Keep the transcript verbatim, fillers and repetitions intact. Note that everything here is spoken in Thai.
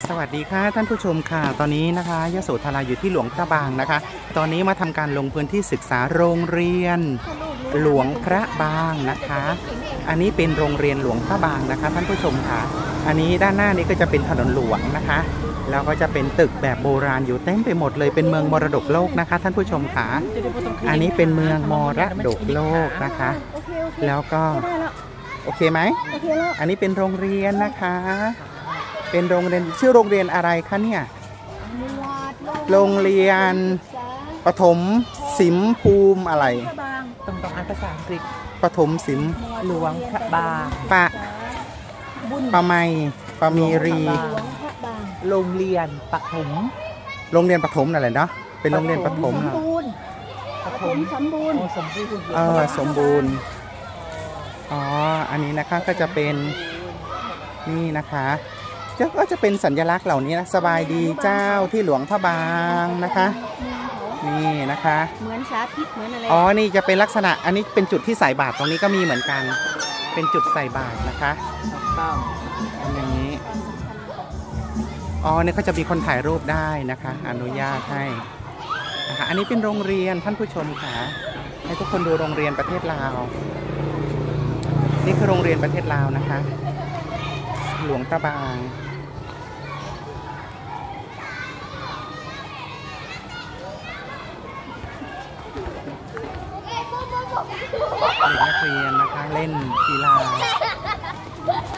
สวัสดีค่ะท่านผู้ชมค่ะตอนนี้นะคะยโสธราอยู่ที่หลวงพระบางนะคะตอนนี้มาทำการลงพื้นที่ศึกษาโรงเรียนหลวงพระบางนะคะอันนี้เป็นโรงเรียนหลวงพระบางนะคะท่านผู้ชมค่ะอันนี้ด้านหน้านี้ก็จะเป็นถนนหลวงนะคะแล้วก็จะเป็นตึกแบบโบราณอยู่เต็มไปหมดเลยเป็นเมืองมรดกโลกนะคะท่านผู้ชมค่ะอันนี้เป็นเมืองมรดกโลกนะคะแล้วก็โอเคไหมอันนี้เป็นโรงเรียนนะคะเป็นโรงเรียนชื่อโรงเรียนอะไรคะเนี่ยโรงเรียนปฐมสิมภูมิอะไรต้องต้องอ่านภาษาอังกฤษปฐมสิมหลวงพระบางปะปะไมปะมีรีโรงเรียนปฐมโรงเรียนปฐมอะไรเนาะเป็นโรงเรียนปฐมปฐมสมบูรณ์สมบูรณ์เออสมบูรณ์อ๋ออันนี้นะคะก็จะเป็นนี่นะคะก็จะเป็นสัญลักษณ์เหล่านี้นะสบายดีเจ้าที่หลวงพระบางนะคะนี่นะคะเหมือนสาธิตเหมือนอะไรอ๋อนี่จะเป็นลักษณะอันนี้เป็นจุดที่ใส่บาตรตรงนี้ก็มีเหมือนกันเป็นจุดใส่บาตรนะคะอย่างนี้อ๋อเนี่ยเขาจะมีคนถ่ายรูปได้นะคะอนุญาตให้นะคะอันนี้เป็นโรงเรียนท่านผู้ชมค่ะให้ทุกคนดูโรงเรียนประเทศลาวนี่คือโรงเรียนประเทศลาวนะคะหลวงพระบางเด็กนักเรียนนะคะเล่นกีฬา